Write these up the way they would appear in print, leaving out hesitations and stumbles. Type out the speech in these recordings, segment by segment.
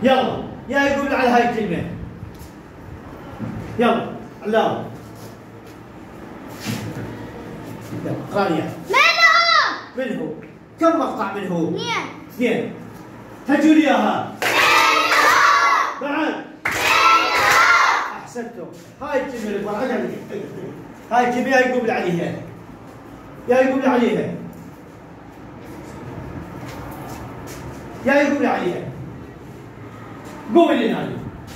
يلا يا يقول على هاي الكلمة. يلا علاوي. يلا قرانيا. من هو؟ كم مقطع من هو؟ اثنين. هجوا لي اياها. بعد. احسنتم. هاي الكلمة اللي برا هاي الكلمة يا يقول عليها. يا يقول عليها. يا يقول عليها. قومي لي هذه.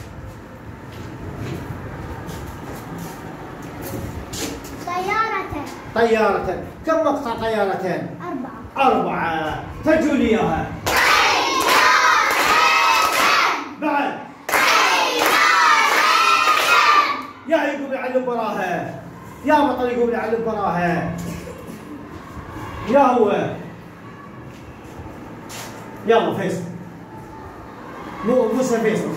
طيارة. كم مقطع طيارتين؟ 4. تجوا لي اياها. بعد. يا يقوم يعلم براها. يا بطل يقوم يعلم براها. يا هو. يلا فيصل. موسى فيصل.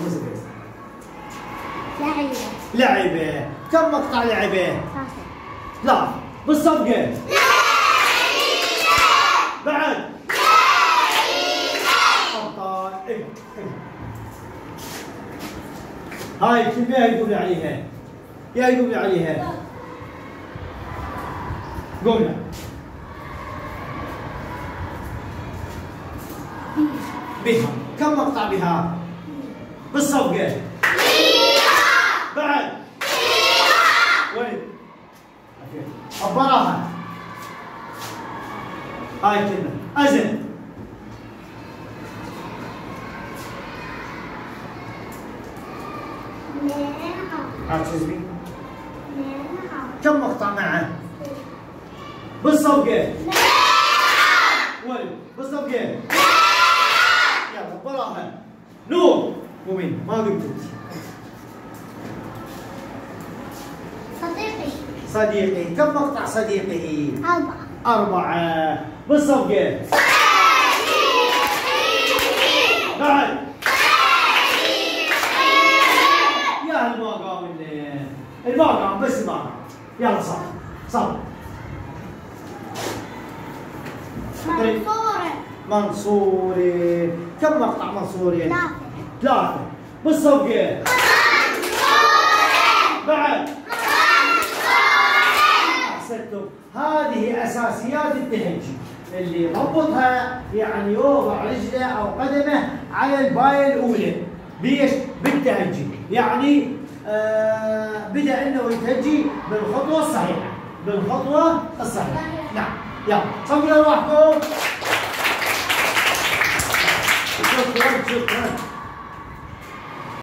لعبة. كم مقطع لعبة؟ 3. لا بالصفقة. بعد. أبطال. هاي الكلمة يقول عليها. يا يقول عليها. قولنا. بها. كم مقطع بها؟ بالصفقة. بعد. وين؟ براها. هاي الكلمة. أزل. عاجزني. كم مقطع معه؟ بالصفقة. وين؟ بالصفقة. يلا براها. نور. ومين؟ ما قلت. صديقي. كم مقطع صديقي؟ 4. بالصفقة. بعد. يا المقام المقام بس المقام. يلا صار. منصوري. كم مقطع منصوري؟ 3. بالصفقة. بعد. أحسنتم. هذه أساسيات التهجي اللي يضبطها يعني يوضع رجله أو قدمه على الباية الأولى. ليش؟ بالتهجي. يعني بدأ أنه يتهجي بالخطوة الصحيحة. نعم. يلا صفوا لأرواحكم. شكرا.